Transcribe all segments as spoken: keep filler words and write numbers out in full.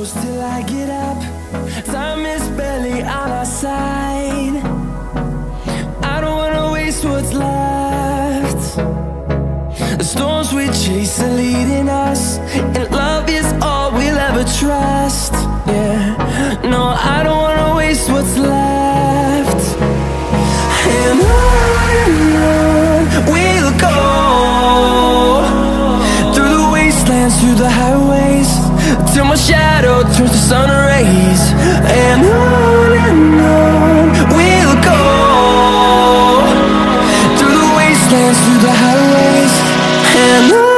close till I get up. Time is barely on our side. I don't wanna waste what's left. The storms we chase are leading us, and love is all we'll ever trust. Yeah, no, I don't wanna waste what's left. And on and on we'll go, through the wastelands, through the highways, till my shadow turns to sun rays. And on and on we'll go, through the wastelands, through the highways, and on.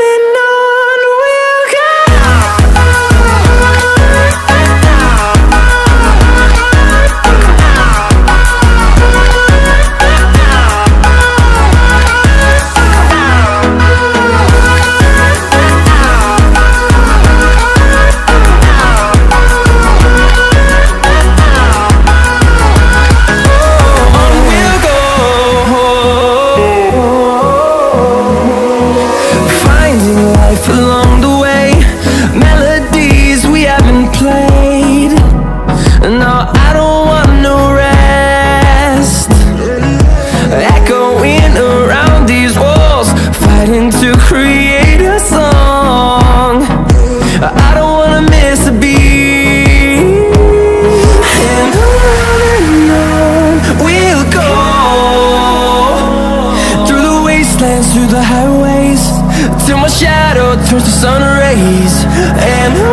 Along the way, melodies we haven't played. No, I don't want no rest. Echoing around these walls, fighting to create a song. I don't wanna miss a beat. And on and on we'll go, through the wastelands, through the highways, till my shadow turns to sun rays. And